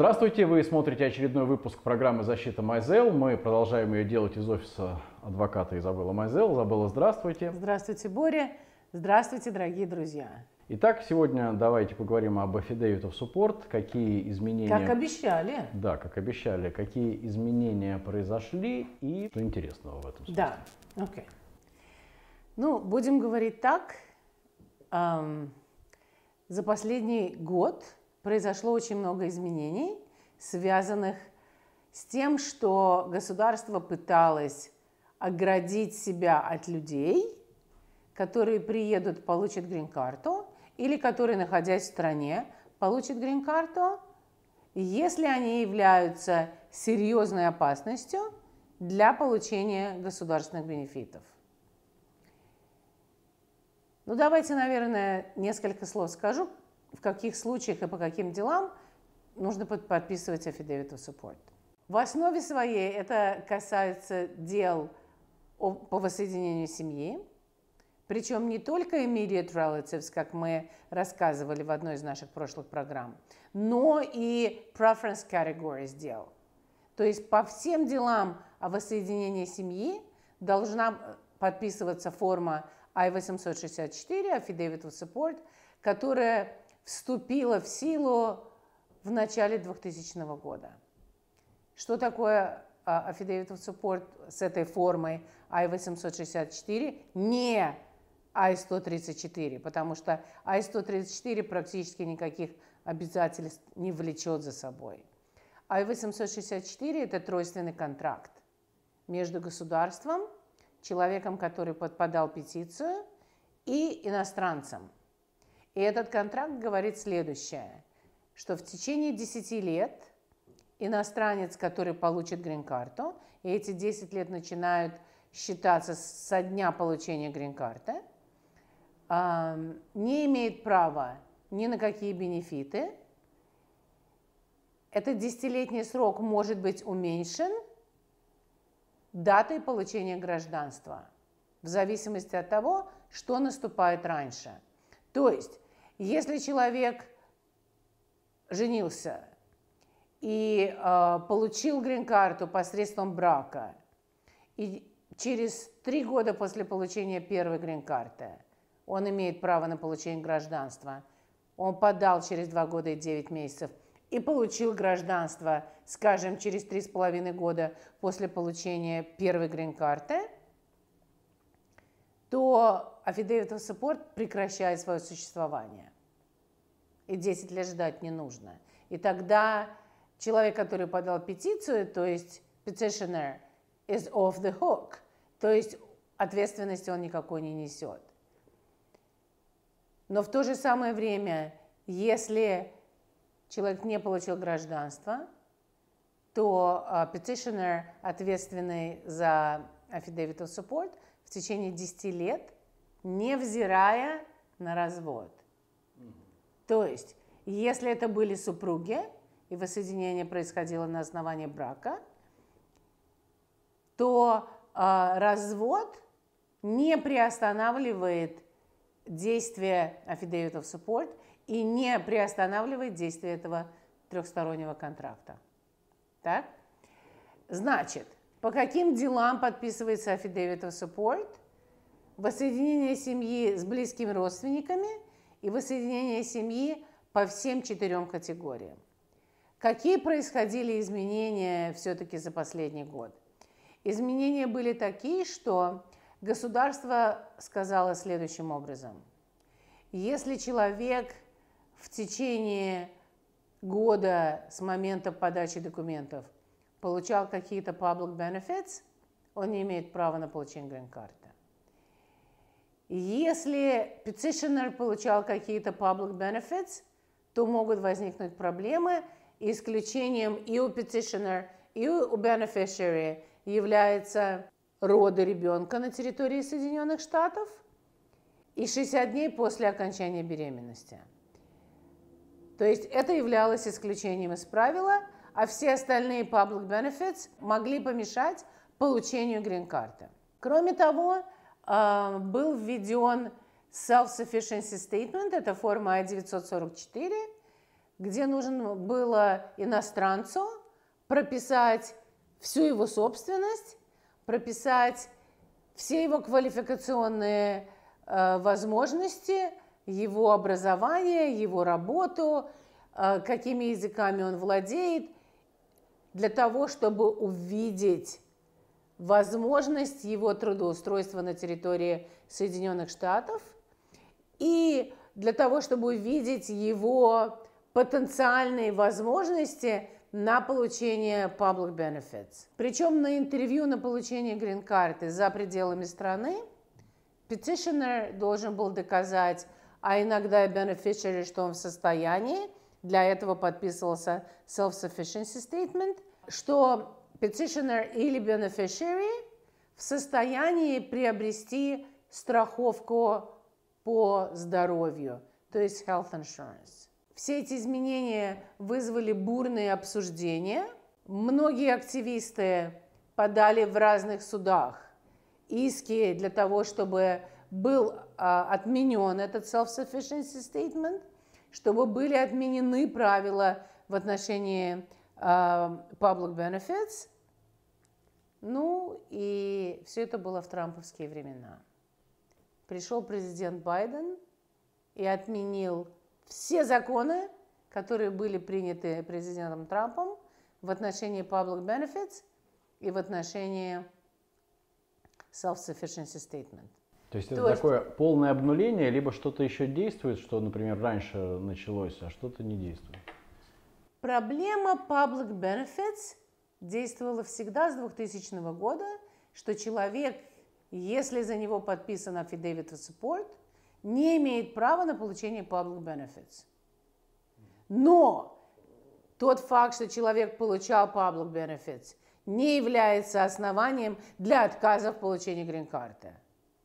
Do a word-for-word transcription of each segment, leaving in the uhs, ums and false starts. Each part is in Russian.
Здравствуйте, вы смотрите очередной выпуск программы «Защита Майзел». Мы продолжаем ее делать из офиса адвоката Изабелла Майзел. Изабелла, здравствуйте. Здравствуйте, Боря. Здравствуйте, дорогие друзья. Итак, сегодня давайте поговорим об Affidavit of Support, какие изменения... Как обещали. Да, как обещали, какие изменения произошли и что интересного в этом смысле. Да, окей. Okay. Ну, будем говорить так. Эм, за последний год произошло очень много изменений, связанных с тем, что государство пыталось оградить себя от людей, которые приедут, получат грин-карту, или которые, находясь в стране, получат грин-карту, если они являются серьезной опасностью для получения государственных бенефитов. Ну, давайте, наверное, несколько слов скажу, в каких случаях и по каким делам нужно подписывать Affidavit of Support. В основе своей это касается дел по воссоединению семьи, причем не только immediate relatives, как мы рассказывали в одной из наших прошлых программ, но и preference categories дел. То есть по всем делам о воссоединении семьи должна подписываться форма I восемьсот шестьдесят четыре, Affidavit of Support, которая вступила в силу в начале двухтысячного года. Что такое uh, Affidavit of Support с этой формой I восемьсот шестьдесят четыре? Не I сто тридцать четыре, потому что I сто тридцать четыре практически никаких обязательств не влечет за собой. I восемьсот шестьдесят четыре – это тройственный контракт между государством, человеком, который подпадал петицию, и иностранцем. И этот контракт говорит следующее, что в течение десяти лет иностранец, который получит грин-карту, и эти десять лет начинают считаться со дня получения грин-карты, не имеет права ни на какие бенефиты. Этот десятилетний срок может быть уменьшен датой получения гражданства, в зависимости от того, что наступает раньше. То есть, если человек женился и э, получил грин-карту посредством брака, и через три года после получения первой грин-карты он имеет право на получение гражданства, он подал через два года и девять месяцев и получил гражданство, скажем, через три с половиной года после получения первой грин-карты, то Affidavit of Support прекращает свое существование. И десять лет ждать не нужно. И тогда человек, который подал петицию, то есть petitioner, is off the hook. То есть ответственности он никакой не несет. Но в то же самое время, если человек не получил гражданство, то uh, petitioner, ответственный за Affidavit of Support, в течение десяти лет, невзирая на развод. Mm-hmm. То есть, если это были супруги, и воссоединение происходило на основании брака, то э, развод не приостанавливает действие Affidavit of Support и не приостанавливает действие этого трехстороннего контракта. Так? Значит, по каким делам подписывается Affidavit of Support? Воссоединение семьи с близкими родственниками и воссоединение семьи по всем четырем категориям. Какие происходили изменения все-таки за последний год? Изменения были такие, что государство сказало следующим образом. Если человек в течение года с момента подачи документов получал какие-то public benefits, он не имеет права на получение грин-карты. Если petitioner получал какие-то public benefits, то могут возникнуть проблемы. Исключением и у petitioner, и у beneficiary является роды ребенка на территории Соединенных Штатов и шестьдесят дней после окончания беременности. То есть это являлось исключением из правила, а все остальные public benefits могли помешать получению грин-карты. Кроме того, был введен self-sufficiency statement, это форма I девятьсот сорок четыре, где нужно было иностранцу прописать всю его собственность, прописать все его квалификационные э, возможности, его образование, его работу, э, какими языками он владеет, для того, чтобы увидеть возможность его трудоустройства на территории Соединенных Штатов и для того, чтобы увидеть его потенциальные возможности на получение public benefits. Причем на интервью на получение грин-карты за пределами страны petitioner должен был доказать, а иногда и beneficiary, что он в состоянии, для этого подписывался self-sufficiency statement, что petitioner или beneficiary в состоянии приобрести страховку по здоровью, то есть health insurance. Все эти изменения вызвали бурные обсуждения. Многие активисты подали в разных судах иски для того, чтобы был а, отменен этот self-sufficiency statement, чтобы были отменены правила в отношении а, public benefits. Ну и все это было в трамповские времена. Пришел президент Байден и отменил все законы, которые были приняты президентом Трампом в отношении public benefits и в отношении self-sufficiency statement. То есть это То такое есть... полное обнуление, либо что-то еще действует, что, например, раньше началось, а что-то не действует? Проблема public benefits действовала всегда с двухтысячного года, что человек, если за него подписан affidavit of support, не имеет права на получение public benefits. Но тот факт, что человек получал public benefits, не является основанием для отказа в получении грин-карты.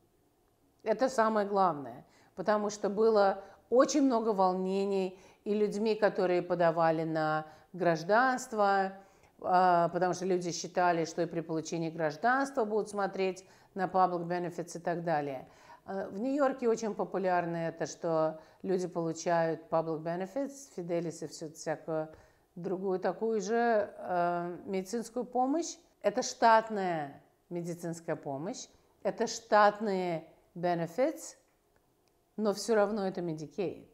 Это самое главное, потому что было очень много волнений и людьми, которые подавали на гражданство, потому что люди считали, что и при получении гражданства будут смотреть на public benefits и так далее. В Нью-Йорке очень популярно это, что люди получают public benefits, Fidelis и все всякую другую такую же э, медицинскую помощь. Это штатная медицинская помощь, это штатные benefits, но все равно это Medicaid.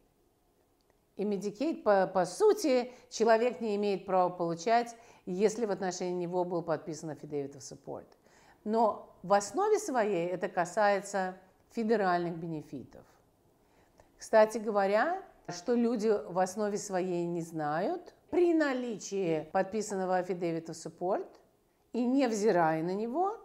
И Medicaid, по, по сути, человек не имеет права получать, если в отношении него был подписан affidavit of support. Но в основе своей это касается федеральных бенефитов. Кстати говоря, что люди в основе своей не знают, при наличии подписанного affidavit of support и невзирая на него,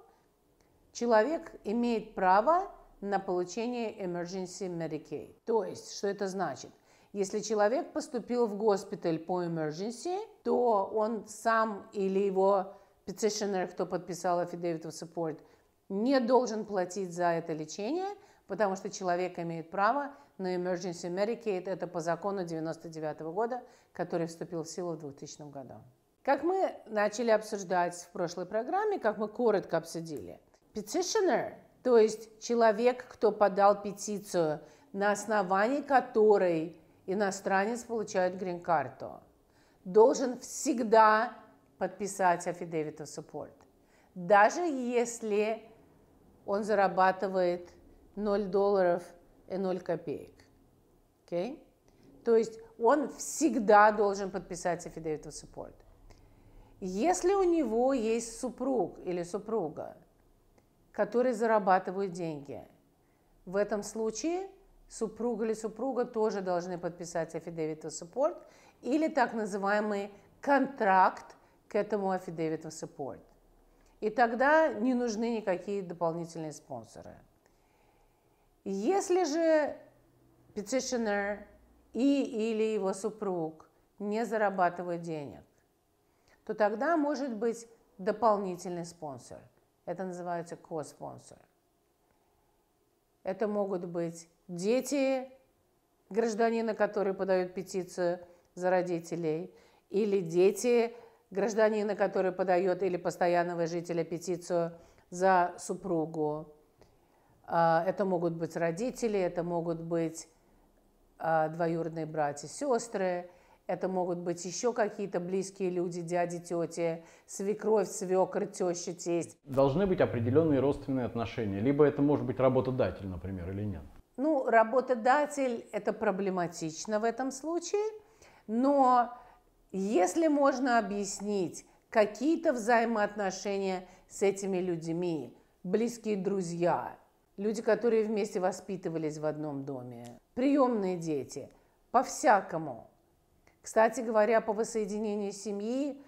человек имеет право на получение emergency Medicaid. То есть, что это значит? Если человек поступил в госпиталь по emergency, то он сам или его petitioner, кто подписал affidavit of support, не должен платить за это лечение, потому что человек имеет право на emergency Medicaid. Это по закону девяносто девятого года, который вступил в силу в двухтысячном году. Как мы начали обсуждать в прошлой программе, как мы коротко обсудили, petitioner, то есть человек, кто подал петицию, на основании которой иностранец получает грин-карту, должен всегда подписать affidavit of support, даже если он зарабатывает ноль долларов и ноль копеек. Okay? То есть он всегда должен подписать affidavit of support. Если у него есть супруг или супруга, которые зарабатывают деньги, в этом случае супруг или супруга тоже должны подписать affidavit of support или так называемый контракт к этому affidavit of support. И тогда не нужны никакие дополнительные спонсоры. Если же petitioner и или его супруг не зарабатывают денег, то тогда может быть дополнительный спонсор. Это называется co-спонсор. Это могут быть дети гражданина, который подает петицию за родителей, или дети гражданина, который подает, или постоянного жителя петицию за супругу. Это могут быть родители, это могут быть двоюродные братья, сестры, это могут быть еще какие-то близкие люди, дяди, тети, свекровь, свекр, теща, тесть. Должны быть определенные родственные отношения, либо это может быть работодатель, например, или нет? Ну, работодатель – это проблематично в этом случае, но если можно объяснить какие-то взаимоотношения с этими людьми, близкие друзья, люди, которые вместе воспитывались в одном доме, приемные дети, по-всякому. Кстати говоря, по воссоединению семьи,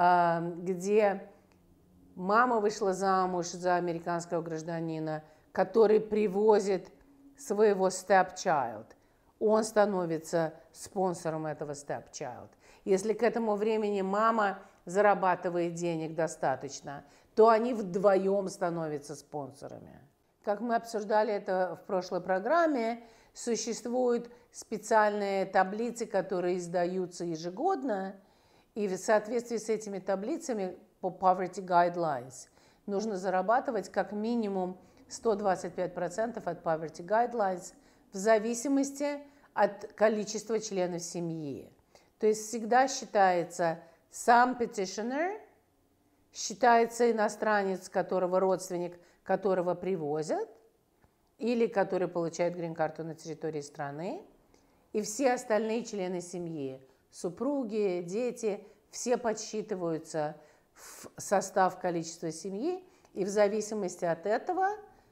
где мама вышла замуж за американского гражданина, который привозит своего stepchild, он становится спонсором этого stepchild. Если к этому времени мама зарабатывает денег достаточно, то они вдвоем становятся спонсорами. Как мы обсуждали это в прошлой программе, существуют специальные таблицы, которые издаются ежегодно, и в соответствии с этими таблицами по Poverty Guidelines нужно зарабатывать как минимум сто двадцать пять процентов от Poverty Guidelines в зависимости от количества членов семьи. То есть всегда считается сам petitioner, считается иностранец, которого родственник, которого привозят, или который получает грин-карту на территории страны, и все остальные члены семьи, супруги, дети, все подсчитываются в состав количества семьи, и в зависимости от этого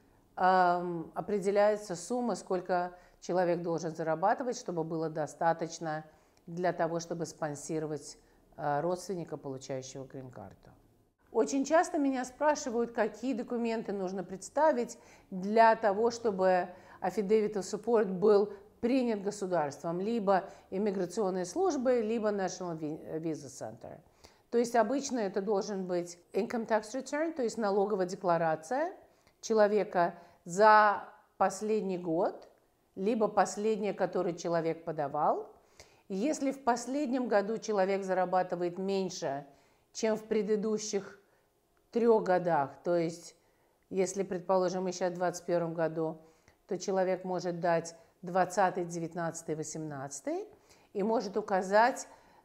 эм, определяется сумма, сколько человек должен зарабатывать, чтобы было достаточно для того, чтобы спонсировать э, родственника, получающего грин-карту. Очень часто меня спрашивают, какие документы нужно представить для того, чтобы Affidavit of Support был принят государством, либо иммиграционной службой, либо National Visa Center. То есть обычно это должен быть income tax return, то есть налоговая декларация человека за последний год, либо последняя, которую человек подавал. Если в последнем году человек зарабатывает меньше, чем в предыдущих трех годах, то есть, если, предположим, мы сейчас в двадцать первом году, то человек может дать двадцатый, девятнадцатый, восемнадцатый и может указать,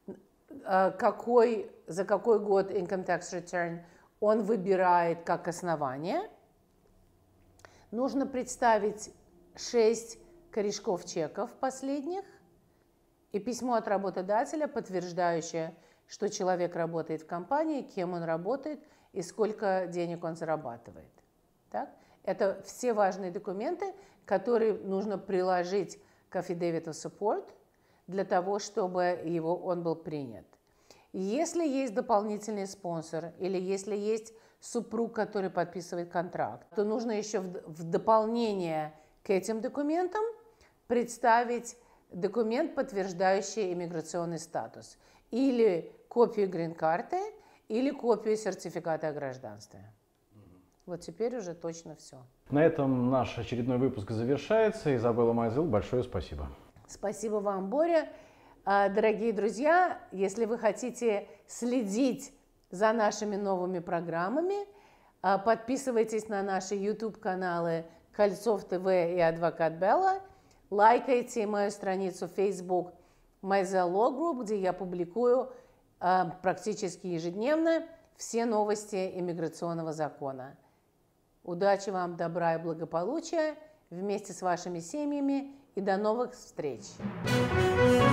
какой, за какой год income tax return он выбирает как основание. Нужно представить шесть корешков чеков последних и письмо от работодателя, подтверждающее, что человек работает в компании, кем он работает и сколько денег он зарабатывает. Так? Это все важные документы, которые нужно приложить к Affidavit of Support для того, чтобы его, он был принят. Если есть дополнительный спонсор или если есть супруг, который подписывает контракт, то нужно еще в, в дополнение к этим документам представить документ, подтверждающий иммиграционный статус, или копию грин-карты, или копию сертификата о гражданстве. Вот теперь уже точно все. На этом наш очередной выпуск завершается. Изабелла Майзел, большое спасибо. Спасибо вам, Боря. Дорогие друзья, если вы хотите следить за нашими новыми программами, подписывайтесь на наши YouTube-каналы Кольцов ТВ и Адвокат Белла, лайкайте мою страницу Facebook Майзел Law Group, где я публикую практически ежедневно все новости иммиграционного закона. Удачи вам, добра и благополучия вместе с вашими семьями и до новых встреч!